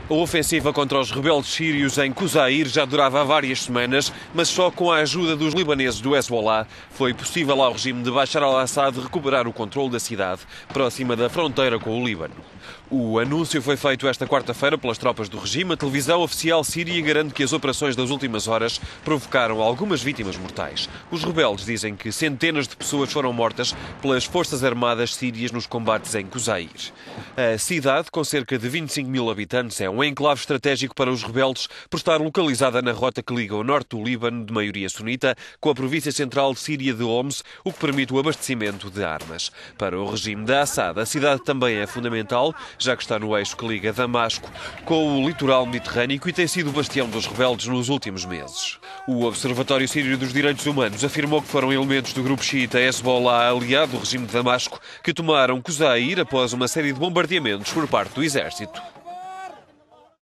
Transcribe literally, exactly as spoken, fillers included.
A ofensiva contra os rebeldes sírios em Qusair já durava há várias semanas, mas só com a ajuda dos libaneses do Hezbollah foi possível ao regime de Bashar al-Assad recuperar o controle da cidade, próxima da fronteira com o Líbano. O anúncio foi feito esta quarta-feira pelas tropas do regime. A televisão oficial síria garante que as operações das últimas horas provocaram algumas vítimas mortais. Os rebeldes dizem que centenas de pessoas foram mortas pelas forças armadas sírias nos combates em Qusair. A cidade, com cerca de vinte e cinco mil habitantes, é um enclave estratégico para os rebeldes por estar localizada na rota que liga o norte do Líbano, de maioria sunita, com a província central de Síria de Homs, o que permite o abastecimento de armas. Para o regime de Assad, a cidade também é fundamental, já que está no eixo que liga Damasco com o litoral mediterrâneo e tem sido o bastião dos rebeldes nos últimos meses. O Observatório Sírio dos Direitos Humanos afirmou que foram elementos do grupo xiita Hezbollah, aliado do regime de Damasco, que tomaram Qusair após uma série de bombardeamentos por parte do exército.